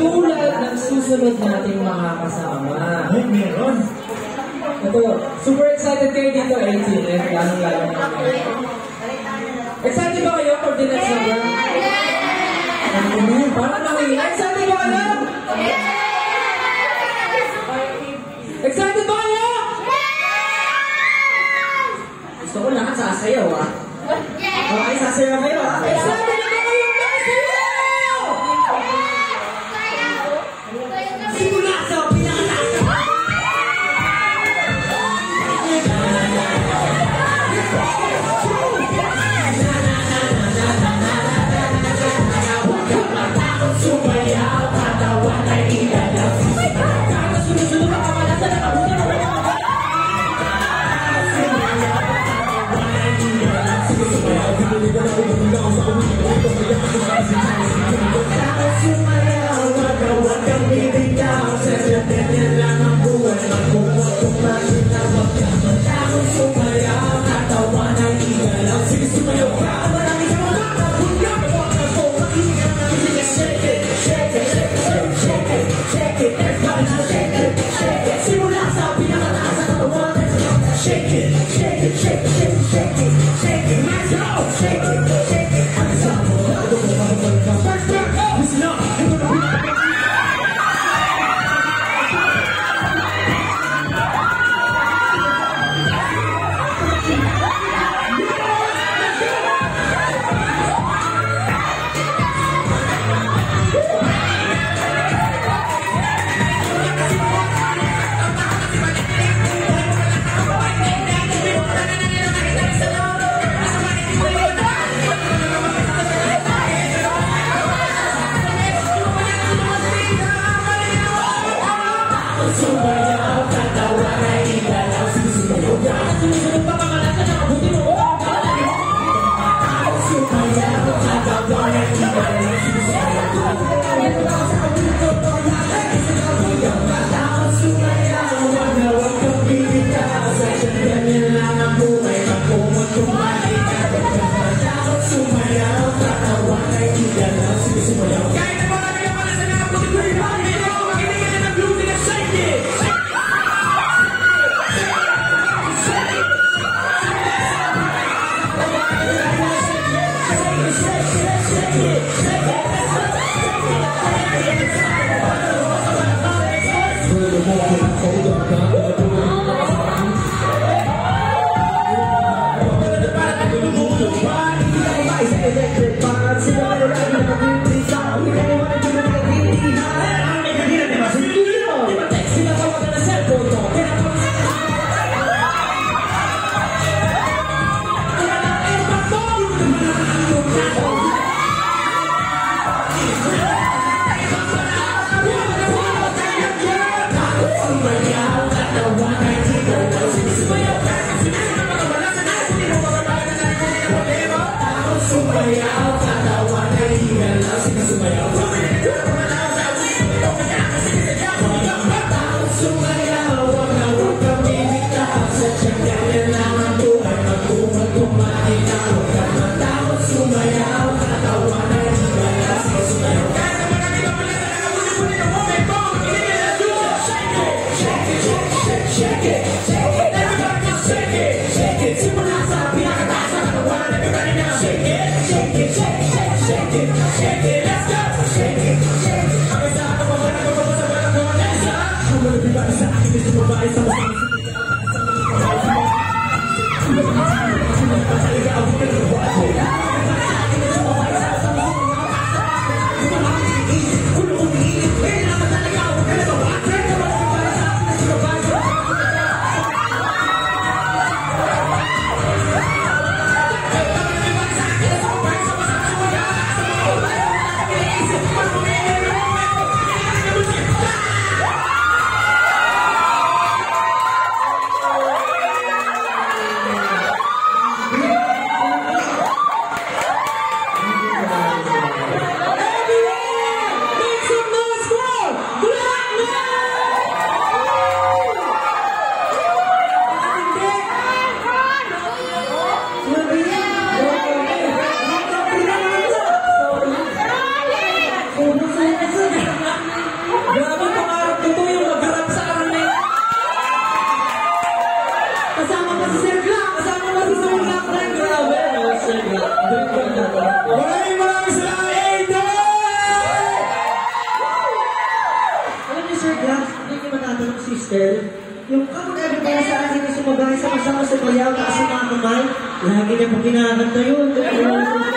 Tulad ng susunod nating makakasama. Ay, meron. Ito, super excited kayo dito, 18. Lalong-lalo namin. Excited ba kayo for the next number? Parang nangyayari. Excited ba kayo? Excited ba kayo? Gusto ko lahat sasayaw, ah. Okay, sasayaw kayo, ah. Excited na kayo yung sasayaw! Simula sa pinakataas! Sumayaw, katawan ay ilalaw. Sunod-sunod ang kamalas na nakabuti mo. Sumayaw, magawag kang bibitaw. Sasabihin niya lang ang buwan. Magkumot kung maginawag ka. Matahong sumayaw, katawan ay ilalaw. Sige, sumayaw ka. Marami sa mga kapulga. Huwag na po makinig ang namin. Shake it, shake it, shake it, shake it, shake it. Everybody now shake it, shake it. Simula sa pinakataas sa katawan. Shake it, shake it, shake it, shake it, shake it, shake it. Let's go! Shake it, shake it. Ang sama. First step, listen up. Sumayaw, katawan ay ilalaw. Sumayaw ka. Susunod pa kamalas na nakabuti mo. Sumayaw, katawan ay ilalaw. Sumayaw ka. Sumayaw, magawag kang bibitaw. Sasabihan niya lang ang buhay. Magkumot kung maligay. Sumayaw, katawan ay ilalaw. Sumayaw ka. Kahit na marami ang malas na nakabuti mo. Sumayaw, katawan ay ilalaw. Sige, sumayaw. Sumayaw, huwag kang bibitaw. Sadyang ganyan lang ang buhay. Magkumot kung maginawag ka. Matahong sumayaw, katawan ay ilalaw. Sige, sumayaw. Kahit na marami ka pala sa nakabuti-buti ng moment mo. Makinig ka na, shake it, shake it, shake it, shake it, shake it. Everybody just shake it, shake it. Simula sa pinakataas na katawan. Everybody now shake it. Shake it, shake it, shake it, shake it, let's go! Shake it, shake it. Ang isa ka pa ba nagpapasa ba ng mga nasa? Ang mga bibari sa akin is lumabae sa mga sister. Yung kapag ano kaya sa akin yung sumabay sa kasama sa bayaw, taas yung mga kamay, lagi niya pag kinakanta yun.